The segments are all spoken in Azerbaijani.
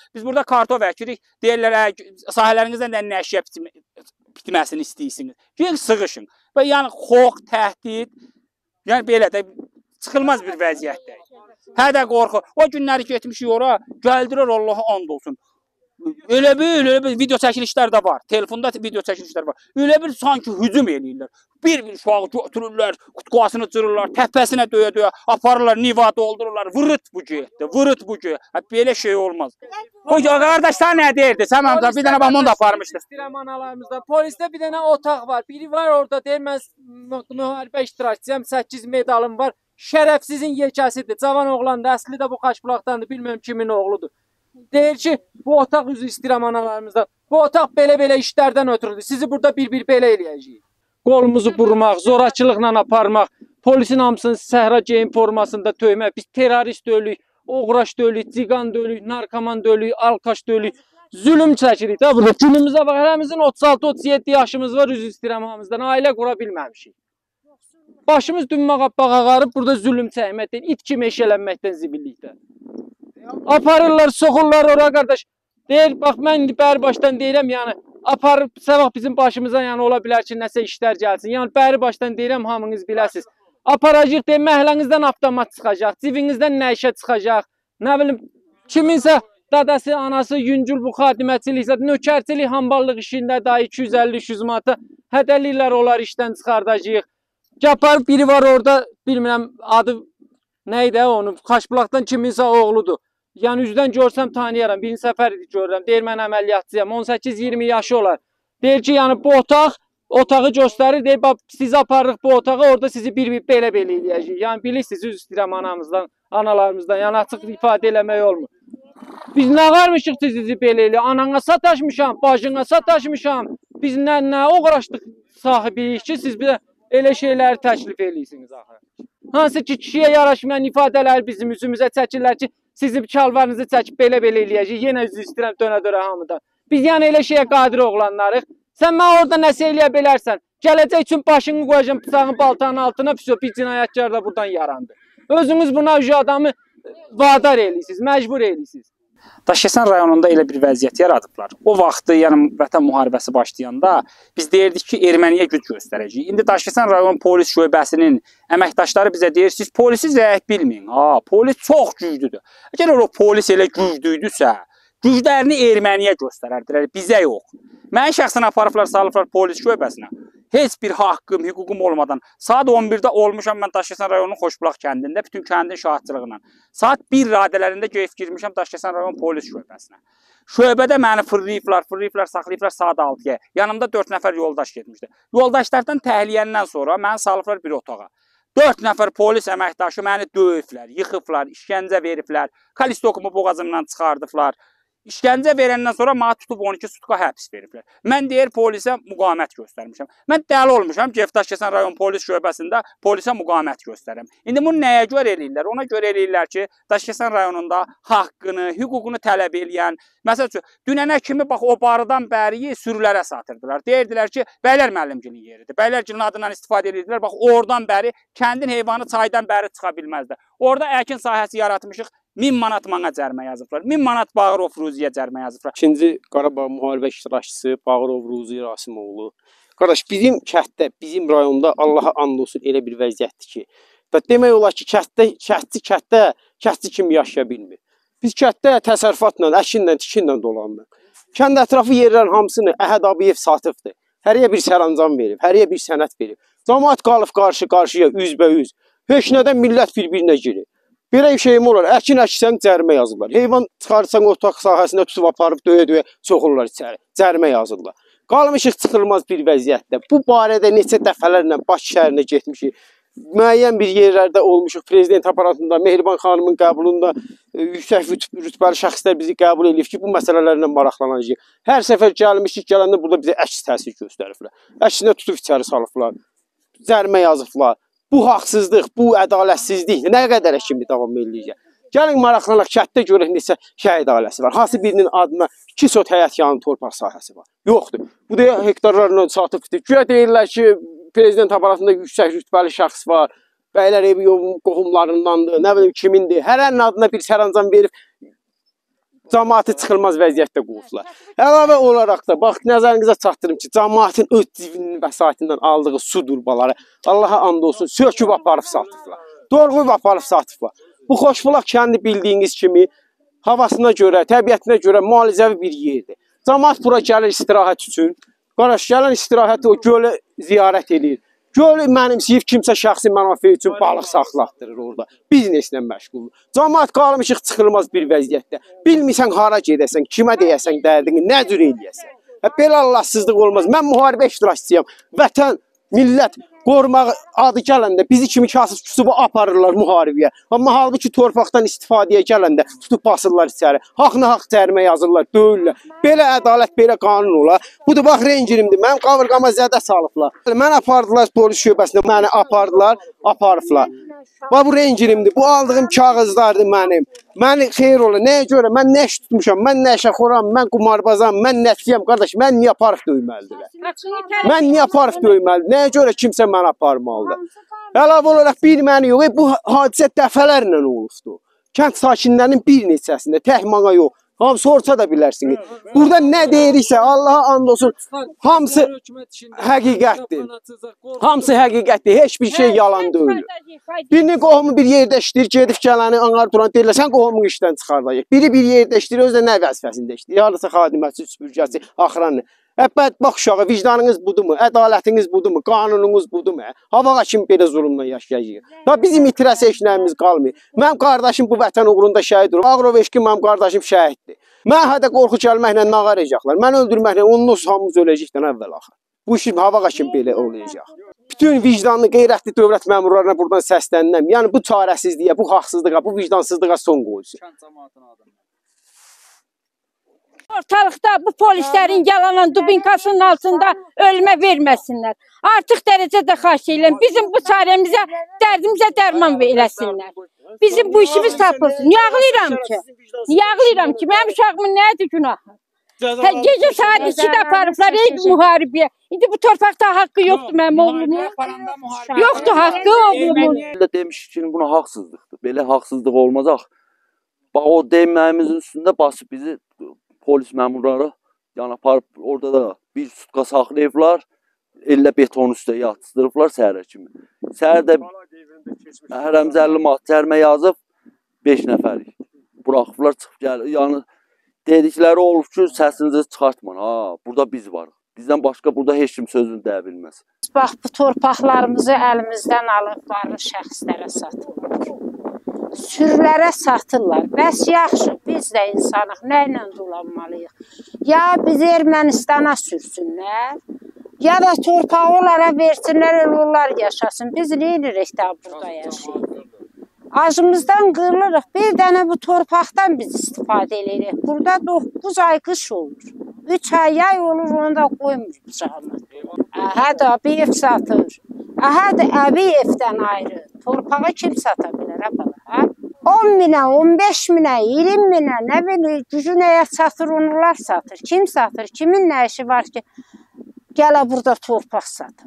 Biz burada kartov əkirik, deyirlər, sahələrinizdən də nəşə bitməsini istəyirsiniz. Gəlin sığışın. Və yəni xox, təhdid, yəni belə də çıxılmaz bir vəziyyətdəyik. Hədə qorxu. O günləri getmişik ora, gəldilər Allaha and olsun. Öyle bir video çəkilişlər də var. Telefonda video çəkilişlər var. Öyle bir sanki hücum eləyirlər. Bir uşağı götürürlər, qutqasını cırırlar, təpəsinə döyə-döyə aparırlar, niva doldururlar. Vırıt bu getdi, vırıt bu getdi. Belə şey olmaz. O qardaşlar nə deyirdi? Sən amca bir dənə bamon da aparmışdı. İstirəm analarımızda. Polisdə bir dənə otaq var. Biri var orada deyir, mən müharibə iştirakçıyam, 8 medalım var. Şərəfsizin yekəsidir. Cavan oğlandır, əsli də bu Xaçbulaqdandır, bilmirəm kimin oğludur. Deyir ki, bu otaq üzü istirəm analarımızda. Bu otaq belə-belə işlərdən ötürüdür. Sizi burada bir belə eləyəcəyik. Qolumuzu burmaq, zorakılıqla aparmaq, polisin hamısını səhra geyim formasında töymək. Biz terrorist dölük, oğraş dölük, ciqan dölük, narkoman dölük, alkaş dölük. Zülüm çəkirik də burada. Günümüzə bax, hələmizin 36-37 yaşımız var üzü istirəmamızdan. Ailə qura bilməmişik. Başımız dünməqabbaq ağarıb burada zülüm çəkməkdən, it kimi eşələnməkdən zibillikdə. Aparırlar, soxurlar ora qardaş. Deyir, bax mən bəri başdan deyirəm, yəni aparıb sabah bizim başımıza yəni ola bilər ki, nəsə işlər gəlsin. Yəni bəri başdan deyirəm, hamınız biləsiniz. Aparacaq deyir, məhlənizdən avtomat çıxacaq, civinizdən nə işə çıxacaq. Nə bilim, kiminsə dadası, anası yüngül bu xadiməçiliksə, nökərçilik, hamballıq işində daha 250-300 manata hədəlirlər, onlar işdən çıxardacaq. Yapar biri var orada, bilmirəm adı neydi onu, Xaçbulaqdan kiminsə oğludur. Yəni üzdən görsəm tanıyaram, birinci səfər görürəm, deyir mən əməliyyatçıyam, 18-20 yaşı olar. Deyir ki, yəni bu otağı göstərir, deyir, sizi aparırıq bu otağa, orada sizi bir belə eləyəcək. Yəni bilirsiniz, üz istəyirəm anamızdan, analarımızdan, yəni açıq ifadə eləmək olmur. Biz nə varmışıq sizi belə eləyək, anana sataşmışam, bacına sataşmışam, biz nə uğraşdıq sahibiyik ki, siz bir elə şeyləri təklif eləyirsiniz axı. Hansı ki, kişiyə yaraşmayan ifadələr bizim üzümüzə çəkirlər ki, sizin çalvarınızı çəkib belə eləyəcək, yenə üzü istəyirəm dönə-dönə hamıdan. Biz yəni elə şeyə qadir oğlanlarıq. Sən mən orada nəsə eləyə bilərsən. Gələcək üçün başını qoyacam bıçağın baltanın altına, bir cinayətkar da buradan yarandı. Özünüz buna adamı vadar eləyirsiniz, məcbur eləyirsiniz. Daşkəsən rayonunda elə bir vəziyyət yaradıblar. O vaxtı, yəni Vətən müharibəsi başlayanda biz deyirdik ki, Erməniyə güc göstərəcəyik. İndi Daşkəsən rayon polis şöbəsinin əməkdaşları bizə deyir, siz polisi zəif bilməyin. Polis çox güclüdür. Əgər o polis elə güclüydüsə, güclərini Erməniyə göstərərdilər, bizə yox. Məni şəxsən aparıblar, salıblar polis şöbəsinə. Heç bir haqqım, hüququm olmadan. Saat 11-də olmuşam mən Daşkəsən rayonunun Xoşbulaq kəndində, bütün kəndin şahidçılığından. Saat 1 radələrində geyib girmişəm Daşkəsən rayon polis şöbəsinə. Şöbədə məni fırlayıblar, saxlayıblar saat 6-ya. Yanımda 4 nəfər yoldaş getmişdi. Yoldaşlardan təhliyəndən sonra məni salıblar bir otağa. 4 nəfər polis əməkdaşı məni döyüblər, yıxıblar, işgəncə veriblər, kalistokumu boğazımdan çıxardıblar. İşgəncə verəndən sonra mənə tutub 12 sutka həbs veriblər. Mən deyir polisə müqavimət göstərmişəm. Mən dəli olmuşam ki, Daşkəsən rayon polis şöbəsində polisə müqavimət göstərim. İndi bunu nəyə görə eləyirlər? Ona görə eləyirlər ki, Daşkəsən rayonunda haqqını, hüququnu tələb eləyən, məsəl üçün, dünənə kimi bax o barıdan bəri sürülərə satırdılar. Deyirdilər ki, Bəylər müəllimgilin yeridir. Bəylərgilin adından istifadə edirdilər. Bax oradan bəri kəndin heyvanı çaydan bəri çıxa bilməzdi. Orada əkin sahəsi yaratmışıq. 1000 manat mənə cərimə yazıblar. 1000 manat Bağırov Ruziyə cərimə yazıblar. İkinci Qarabağ müharibə iştirakçısı Bağırov Ruzi Rasimoğlu. Qardaş, bizim kənddə, bizim rayonda Allaha and olsun elə bir vəziyyətdir ki, demək olar ki, kəndçi kimi yaşaya bilmir. Biz kənddə təsərrüfatla, əkinlə, tikinlə dolanırıq. Kənd ətrafı yerlərin hamısını Əhəd Abiyev satıbdır. Həriyə bir sərəncam verib, həriyə bir sənət verib. Cəmaət qalıb qarşı-qarşıya, üzbə-üz. Heç nədən millət bir-birinə girir. Belə bir şeyim olur, əkin əksən cərimə yazırlar. Heyvan çıxarırsan otaq sahəsində tutub aparıb döyə-döyə soxurlar içəri. Cərimə yazırlar. Qalmışıq çıxılmaz bir vəziyyətdə. Bu barədə neçə dəfələrlə Bakı şəhərinə getmişik. Müəyyən bir yerlərdə olmuşuq. Prezident aparatında, Mehriban xanımın qəbulunda yüksək rütbəli şəxslər bizi qəbul edib ki, bu məsələlərlə maraqlanacaq. Hər səfər gəlmişik, gələndə burada bizə əks təsir göstəriblər. Əksinə tutub içəri salıblar. Cərimə yazıblar. Bu haqsızlıq, bu ədalətsizlik nə qədər kimi davam edəcək? Gəlin maraqlanaq, kənddə görək neçə şəhid ailəsi var. Hansı birinin adına 2 sot həyət yanı torpaq sahəsi var? Yoxdur. Bu da hektarlarla satıbdır. Güya deyirlər ki, prezident aparatında yüksək rütbəli şəxs var. Bəylər evi qohumlarındandır, nə bilim kimindir. Hərənin adına bir sərəncam verib cəmaatı çıxılmaz vəziyyətdə qoyublar. Əlavə olaraq da bax nəzərinizə çatdırım ki, cəmaatın öz cibinin vəsaitindən aldığı su durbaları Allaha and olsun söküb aparıb satıblar. Doğrayıb aparıb satıblar. Bu Xoşbulaq kəndi bildiyiniz kimi havasına görə, təbiətinə görə müalicəvi bir yerdir. Cəmaat bura gəlir istirahət üçün. Qardaş gələn istirahəti o gölü ziyarət edir. Gölü mənimsəyib kimsə şəxsi mənafe üçün balıq saxlatdırır orada. Bizneslə məşğuldur. Cəmaat qalmışıq çıxılmaz bir vəziyyətdə. Bilmirsən hara gedəsən, kimə deyəsən dərdini, nə cür eləyəsən. Belə Allahsızlıq olmaz. Mən müharibə iştirakçısıyam. Vətən, millət qorumaq adı gələndə bizi kimi kasıb küsub aparırlar müharibəyə. Amma halbuki torpaqdan istifadəyə gələndə tutub basırlar içəri. Haqna haqq tərimə yazırlar, döyürlər. Belə ədalət, belə qanun olar. Budur, bax, rengirimdir. Mənim qavrğama zədə salıblar. Mən apardılar polis şöbəsinə, məni apardılar, aparıblar. Bax, bu rengirimdir. Bu aldığım kağızlardır mənim. Məni xeyir ola. Nəyə görə? Mən nə iş tutmuşam? Mən nəşəxoram, mən qumarbazam, mən nətliyəm. Qardaş, mən niyə aparıb döyməlidirlər? Mən niyə aparıb döyməlidir? Nəyə görə kimsə mən aparmalıdır? Əlavə olaraq bir məni yox. Bu hadisə dəfələrlə olubdur. Kənd sakinlərinin bir neçəsində, tək mana yox. Hamı sorsa da bilərsiniz. Burada nə deyiriksə, Allaha and olsun, hamısı həqiqətdir. Hamısı həqiqətdir. Heç bir şey yalan deyil. Birinin qohumu bir yerdə işləyir, gedib gələni anar duran deyirlər, sən qohumu işdən çıxardacaq. Biri bir yerdə işləyir, özü də nə vəzifəsində işləyir. Yarısı xadiməsi, süpürgəsi, axıranı. Bədbax uşağı, vicdanınız budurmu? Ədalətiniz budurmu? Qanununuz budurmu? Havağa kimi belə zulmla yaşayacaq. Da bizim itirəsə işlərimiz qalmıyor. Mənim qardaşım bu vətən uğrunda şəhid olur. Ağrov eşki mənim qardaşım şəhiddir. Mən hədə qorxu gəlməklə nağar edəcəklər. Mən öldürməklə onun hamımız öləcəkdən əvvəl axır. Bu işin havağa kimi belə olacaq. Bütün vicdanlı, qeyrətli dövlət məmurlarına buradan səslənirəm. Yəni bu çarəsizliyə, bu haqsızlığa, bu vicdansızlığa son qoyulsun. Ortalıqda bu polislərin yalanın dubinkasının altında ölmə verməsinlər. Artıq dərəcədə xahiş edirəm. Bizim bu çarəmizə, dərdimizə dərman eləsinlər. Bizim bu işimiz tapılsın. Niyə ağlayıram ki? Niyə ağlayıram ki? Mənim uşağımın nədir günahı? Gecə saat 2-də aparıblar müharibəyə. İndi bu torpaqda haqqı yoxdur mənim oğlumun. Yoxdur haqqı oğlumun. Demiş ki, buna haqsızlıqdır. Belə haqsızlıq olmazaq. Bax, o deməyimizin üstündə basıb bizi polis məmurları yəni aparıb orada da bir sutka saxlayıblar. Ellə beton üstə yatızdırıblar səhərə kimi. Səhərdə hərəmizə 50 manat cərimə yazıb 5 nəfərik. Buraxıblar, çıxıb gəlir. Yəni dedikləri olub ki, səsinizi çıxartmayın. Ha, burada biz varıq. Bizdən başqa burada heç kim sözünü deyə bilməz. Bax, bu torpaqlarımızı əlimizdən alıb varlı şəxslərə satırlar. Sürülərə satırlar. Bəs yaxşı, biz də insanıq, nə ilə dolanmalıyıq? Ya bizi Ermənistana sürsünlər, ya da torpağı onlara versinlər, onlar yaşasın. Biz nə edirik də burada yaşayıq? Acımızdan qırılırıq. Bir dənə bu torpaqdan biz istifadə edirik. Burada 9 ay qış olur. 3 ay yay olur, onu da qoymur bıçağına. Əhə də bir ev satır. Əhə də əvi evdən ayrı. Torpağı kim sata bilər, hə? 10 minə, 15 minə, 20 minə, nə bilir, gücü nəyə satır, onlar satır. Kim satır? Kimin nə işi var ki, gələ burada torpaq satır?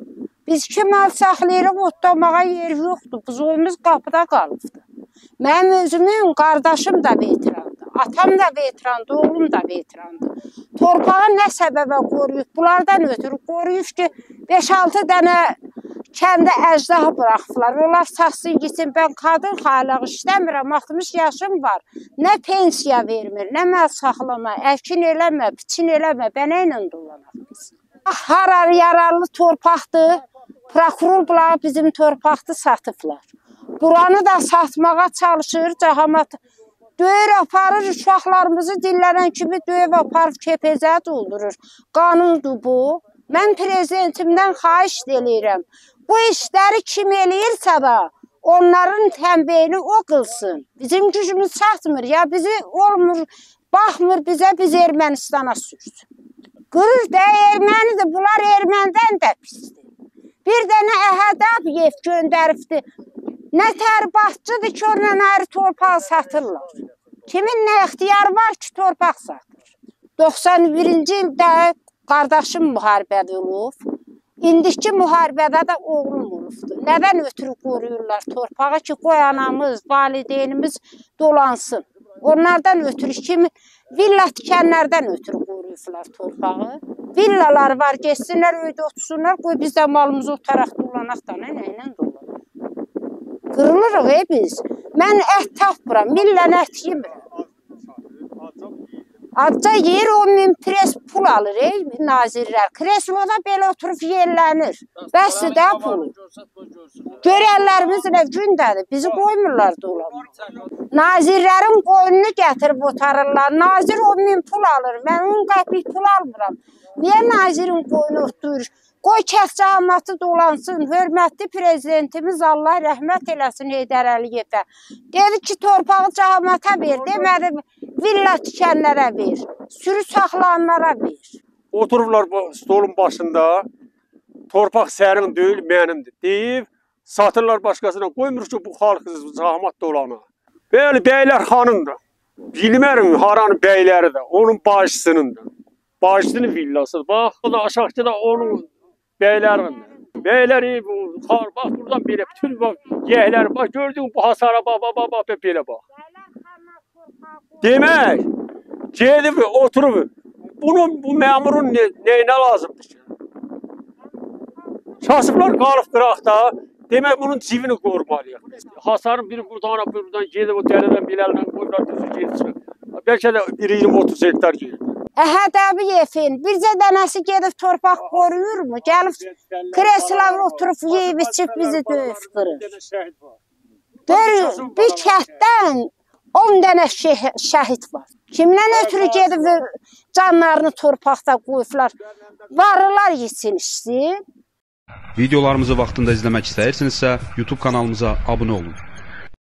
Biz kim mal saxlayırıq, otlamağa yer yoxdur. Buzovumuz qapıda qalıbdır. Mənim özümün qardaşım da veterandır. Atam da veterandır, oğlum da veterandır. Torpağı nə səbəbə qoruyub? Bunlardan ötürü qoruyub ki, 5-6 dənə kəndə əcdah bıraxıblar. Onlar satsın gitsin. Mən qadın xaylaq işləmirəm, 60 yaşım var. Nə pensiya vermir, nə məl saxlama, əkin eləmə, biçin eləmə. Bənə ilə dolanaq biz. Harar yararlı torpaqdır. Prokuror bunlar bizim torpaqdı satıblar. Buranı da satmağa çalışır, cahamat. Döyür aparır, uşaqlarımızı dillənən kimi döyüb aparıb kepezə doldurur. Qanundur bu. Mən prezidentimdən xahiş edirəm. Bu işləri kim eləyirsə da, onların tənbeyini o qılsın. Bizim gücümüz çatmır, ya bizi olmur, baxmır bizə, biz Ermənistana sürsün. Qırır da ermənidir, bunlar erməndən də pisdir. Bir dənə Əhədabiyev göndəribdir. Nə tərbatçıdır ki, ondan ayrı torpağı satırlar. Kimin nə ixtiyarı var ki, torpaq satır? 91-ci ildə qardaşım müharibədə olub. İndiki müharibədə də oğlum olubdur. Nədən ötürü qoruyurlar torpağı ki, qoy anamız, valideynimiz dolansın. Onlardan ötürü kimi villa tikənlərdən ötürü qoruyublar torpağı. Villalar var, geçsinlər, öydə otursunlar, qoy biz də malımızı o tərəfdə dolanaq da, nə ilə dolanaq? Qırılırıq biz. Mən ət tapmıram, millən ət yemirəm. Adca yer 10.000 pres pul alır nazirlər. Kresloda belə oturub yerlənir. Bəsdir də pulu. Görənlərimiz nə gündədir, bizi qoymurlar dolanmağa. Nazirlərin qoyununu gətirib otarırlar. Nazir 10.000 pul alır, mən 10 qəpik pul almıram. Niyə nazirin qoyunu otlayır? Qoy kəscamatı dolansın, hörmətli prezidentimiz Allah rəhmət eləsin Heydər Əliyevə. Dedi ki, torpağı cəhamata ver, demədi villa tikənlərə ver, sürü saxlananlara ver. Otururlar bu stolun başında, torpaq sərin deyil, mənimdir deyib, satırlar başqasına, qoymur ki, bu xalq zahmat dolana. Bəli, bəylər xanımdır. Bilmərəm, haranın bəyləri də, onun başçısınındır. Başçısının villasıdır. Bax, o da aşağıda da onun bəylərindir. Bəyləri, bax, buradan belə, bütün yəhlər, bax, gördün bu hasara, bax, belə bax. Demək, gedib, oturub, bu məmurun neyinə lazımdır ki? Kasıblar qalıb qıraqda, demək, bunun civini qorumalıyıq. Hasarın biri buradan gedib, o dərədən bilərlə qoyurlar, düzü gedib. Bəlkə də 20-30 hektar gedib. Əhəd Əbiyevin bircə dənəsi gedib torpaq qoruyurmu? Gəlib kreslavı oturub yeyib içib bizi döyüb qırır. Bir kətdən 10 dənə şəhid var. Kimdən ötürü gedib canlarını torpaqda qoyublar? Varılar yesin içsin. Videolarımızı vaxtında izləmək istəyirsinizsə, YouTube kanalımıza abunə olun.